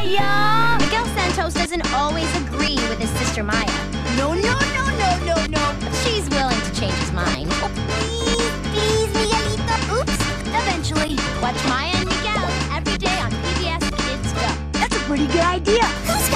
Maya! Miguel Santos doesn't always agree with his sister Maya. No. But she's willing to change his mind. Please, Miguelito. Oops. Eventually. Watch Maya and Miguel every day on PBS Kids Go. That's a pretty good idea. Who's